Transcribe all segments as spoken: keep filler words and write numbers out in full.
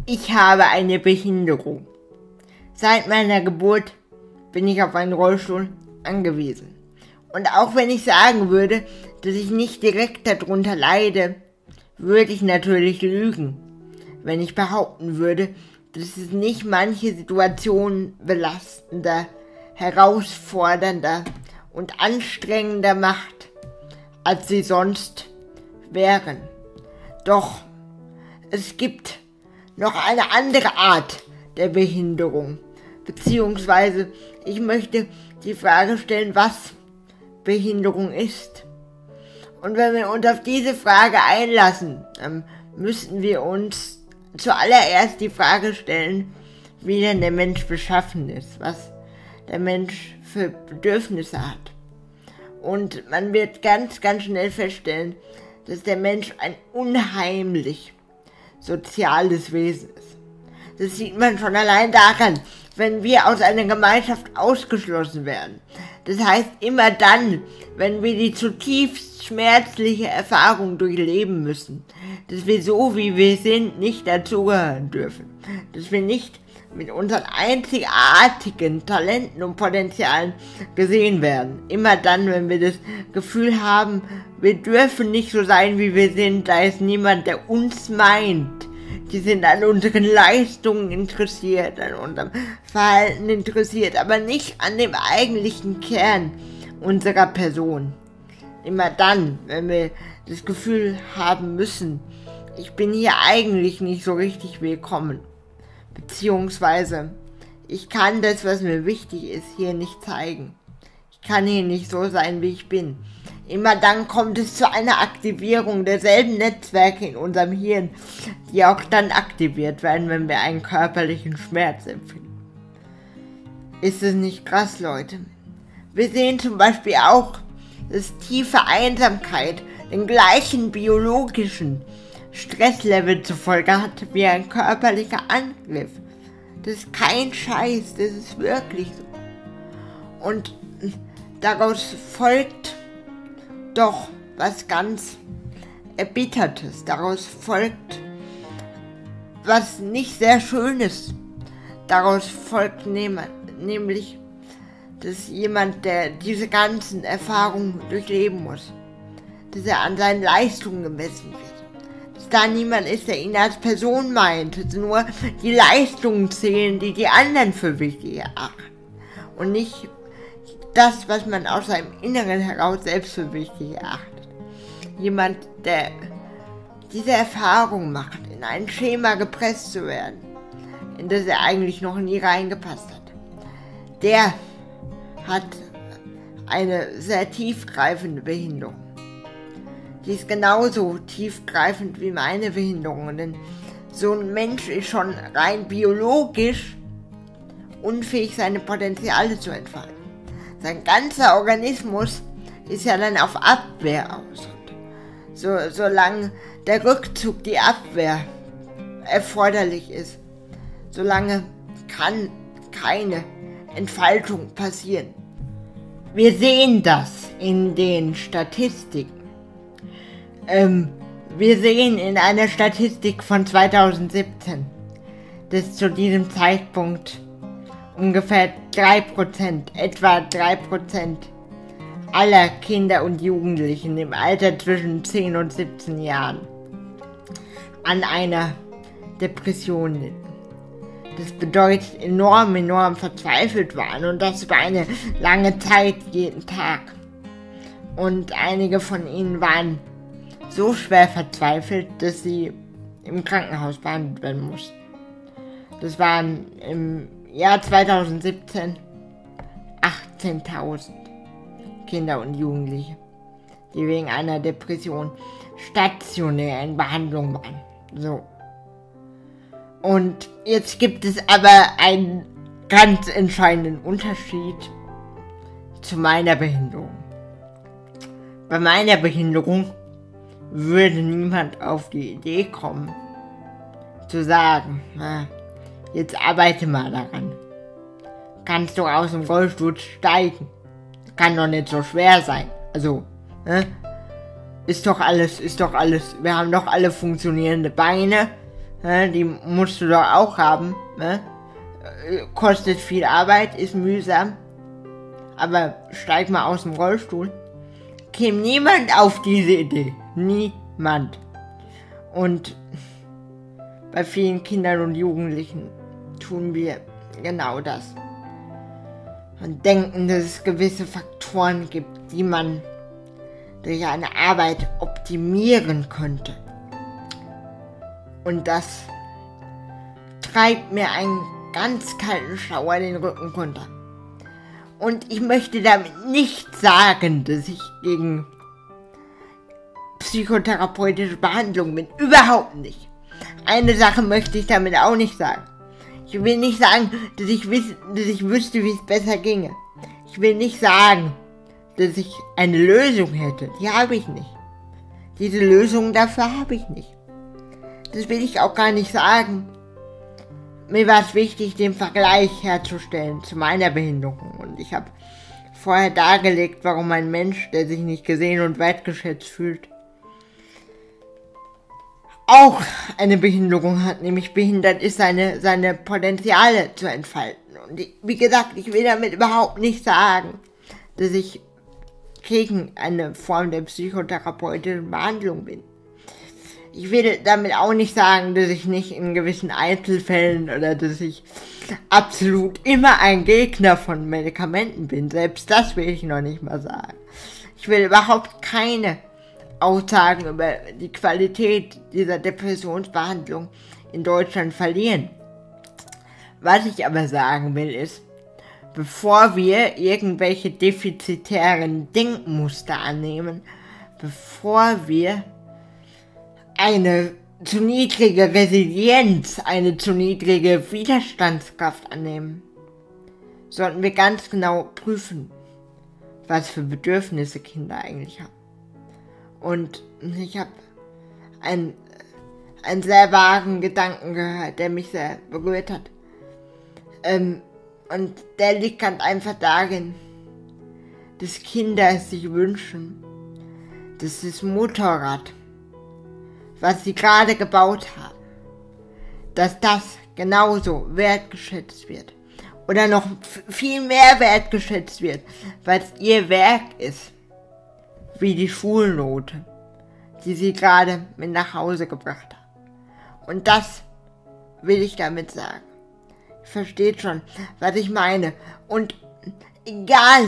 Ich habe eine Behinderung. Seit meiner Geburt bin ich auf einen Rollstuhl angewiesen. Und auch wenn ich sagen würde, dass ich nicht direkt darunter leide, würde ich natürlich lügen, wenn ich behaupten würde, dass es nicht manche Situationen belastender, herausfordernder und anstrengender macht, als sie sonst wären. Doch es gibt noch eine andere Art der Behinderung, beziehungsweise ich möchte die Frage stellen, was Behinderung ist. Und wenn wir uns auf diese Frage einlassen, dann müssen wir uns zuallererst die Frage stellen, wie denn der Mensch beschaffen ist, was der Mensch für Bedürfnisse hat. Und man wird ganz, ganz schnell feststellen, dass der Mensch ein unheimlich soziales Wesen ist. Das sieht man schon allein daran, wenn wir aus einer Gemeinschaft ausgeschlossen werden. Das heißt, immer dann, wenn wir die zutiefst schmerzliche Erfahrung durchleben müssen, dass wir so, wie wir sind, nicht dazugehören dürfen. Dass wir nicht mit unseren einzigartigen Talenten und Potenzialen gesehen werden. Immer dann, wenn wir das Gefühl haben, wir dürfen nicht so sein, wie wir sind, da ist niemand, der uns meint. Die sind an unseren Leistungen interessiert, an unserem Verhalten interessiert, aber nicht an dem eigentlichen Kern unserer Person. Immer dann, wenn wir das Gefühl haben müssen, ich bin hier eigentlich nicht so richtig willkommen. Beziehungsweise, ich kann das, was mir wichtig ist, hier nicht zeigen. Ich kann hier nicht so sein, wie ich bin. Immer dann kommt es zu einer Aktivierung derselben Netzwerke in unserem Hirn, die auch dann aktiviert werden, wenn wir einen körperlichen Schmerz empfinden. Ist es nicht krass, Leute? Wir sehen zum Beispiel auch, dass tiefe Einsamkeit den gleichen biologischen Stresslevel zur Folge hat wie ein körperlicher Angriff. Das ist kein Scheiß, das ist wirklich so. Und daraus folgt doch was ganz Erbittertes. Daraus folgt was nicht sehr Schönes. Daraus folgt nämlich, dass jemand, der diese ganzen Erfahrungen durchleben muss, dass er an seinen Leistungen gemessen wird. Dass da niemand ist, der ihn als Person meint, dass nur die Leistungen zählen, die die anderen für wichtig erachten. Und nicht das, was man aus seinem Inneren heraus selbst für wichtig erachtet. Jemand, der diese Erfahrung macht, in ein Schema gepresst zu werden, in das er eigentlich noch nie reingepasst hat, der hat eine sehr tiefgreifende Behinderung. Die ist genauso tiefgreifend wie meine Behinderung, denn so ein Mensch ist schon rein biologisch unfähig, seine Potenziale zu entfalten. Sein ganzer Organismus ist ja dann auf Abwehr aus. Und so, solange der Rückzug, die Abwehr erforderlich ist, solange kann keine Entfaltung passieren. Wir sehen das in den Statistiken. Ähm, wir sehen in einer Statistik von zweitausendsiebzehn, dass zu diesem Zeitpunkt ungefähr drei Prozent, etwa drei Prozent aller Kinder und Jugendlichen im Alter zwischen zehn und siebzehn Jahren an einer Depression litten. Das bedeutet enorm, enorm verzweifelt waren und das über eine lange Zeit jeden Tag. Und einige von ihnen waren so schwer verzweifelt, dass sie im Krankenhaus behandelt werden mussten. Das waren im Jahr zweitausendsiebzehn achtzehntausend Kinder und Jugendliche, die wegen einer Depression stationär in Behandlung waren. So. Und jetzt gibt es aber einen ganz entscheidenden Unterschied zu meiner Behinderung. Bei meiner Behinderung würde niemand auf die Idee kommen, zu sagen, na, jetzt arbeite mal daran. Kannst du aus dem Rollstuhl steigen? Kann doch nicht so schwer sein. Also, ne? Ist doch alles, ist doch alles, wir haben doch alle funktionierende Beine. Ne? Die musst du doch auch haben. Ne? Kostet viel Arbeit, ist mühsam. Aber steig mal aus dem Rollstuhl. Käme niemand auf diese Idee. Niemand. Und bei vielen Kindern und Jugendlichen tun wir genau das. Und denken, dass es gewisse Faktoren gibt, die man durch eine Arbeit optimieren könnte. Und das treibt mir einen ganz kalten Schauer den Rücken runter. Und ich möchte damit nicht sagen, dass ich gegen psychotherapeutische Behandlung bin. Überhaupt nicht. Eine Sache möchte ich damit auch nicht sagen. Ich will nicht sagen, dass ich, wiss, dass ich wüsste, wie es besser ginge. Ich will nicht sagen, dass ich eine Lösung hätte. Die habe ich nicht. Diese Lösung dafür habe ich nicht. Das will ich auch gar nicht sagen. Mir war es wichtig, den Vergleich herzustellen zu meiner Behinderung. Und ich habe vorher dargelegt, warum ein Mensch, der sich nicht gesehen und wertgeschätzt fühlt, auch eine Behinderung hat, nämlich behindert ist, seine, seine Potenziale zu entfalten. Und ich, wie gesagt, ich will damit überhaupt nicht sagen, dass ich gegen eine Form der psychotherapeutischen Behandlung bin. Ich will damit auch nicht sagen, dass ich nicht in gewissen Einzelfällen oder dass ich absolut immer ein Gegner von Medikamenten bin. Selbst das will ich noch nicht mal sagen. Ich will überhaupt keine Aussagen über die Qualität dieser Depressionsbehandlung in Deutschland verlieren. Was ich aber sagen will ist, bevor wir irgendwelche defizitären Denkmuster annehmen, bevor wir eine zu niedrige Resilienz, eine zu niedrige Widerstandskraft annehmen, sollten wir ganz genau prüfen, was für Bedürfnisse Kinder eigentlich haben. Und ich habe einen, einen sehr wahren Gedanken gehört, der mich sehr berührt hat. Ähm, und der liegt ganz einfach darin, dass Kinder es sich wünschen, dass das Motorrad, was sie gerade gebaut haben, dass das genauso wertgeschätzt wird. Oder noch f- viel mehr wertgeschätzt wird, weil es ihr Werk ist. Wie die Schulnote, die sie gerade mit nach Hause gebracht haben. Und das will ich damit sagen. Ihr versteht schon, was ich meine. Und egal,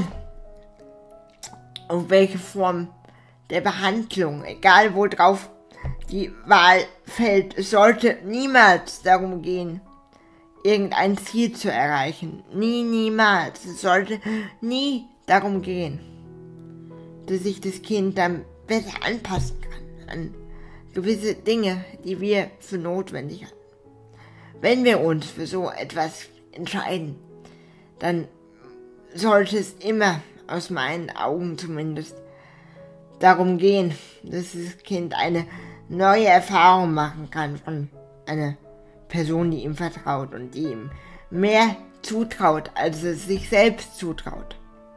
auf welche Form der Behandlung, egal worauf die Wahl fällt, es sollte niemals darum gehen, irgendein Ziel zu erreichen. Nie, niemals. Es sollte nie darum gehen, dass sich das Kind dann besser anpassen kann an gewisse Dinge, die wir für notwendig halten. Wenn wir uns für so etwas entscheiden, dann sollte es immer, aus meinen Augen zumindest, darum gehen, dass das Kind eine neue Erfahrung machen kann von einer Person, die ihm vertraut und die ihm mehr zutraut, als es sich selbst zutraut.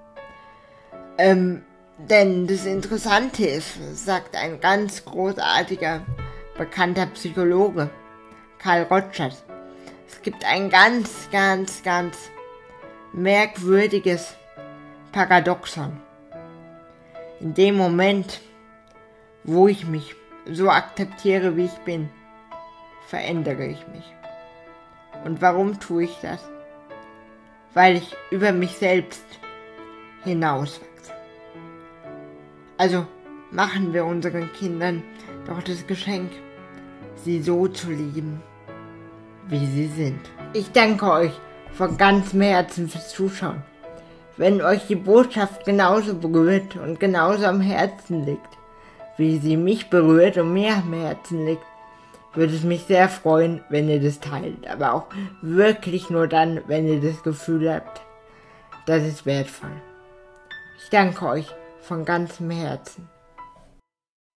Ähm, Denn das Interessante ist, sagt ein ganz großartiger, bekannter Psychologe, Carl Rogers, es gibt ein ganz, ganz, ganz merkwürdiges Paradoxon. In dem Moment, wo ich mich so akzeptiere, wie ich bin, verändere ich mich. Und warum tue ich das? Weil ich über mich selbst hinauswachse. Also machen wir unseren Kindern doch das Geschenk, sie so zu lieben, wie sie sind. Ich danke euch von ganzem Herzen fürs Zuschauen. Wenn euch die Botschaft genauso berührt und genauso am Herzen liegt, wie sie mich berührt und mir am Herzen liegt, würde es mich sehr freuen, wenn ihr das teilt. Aber auch wirklich nur dann, wenn ihr das Gefühl habt, das ist wertvoll. Ich danke euch von ganzem Herzen.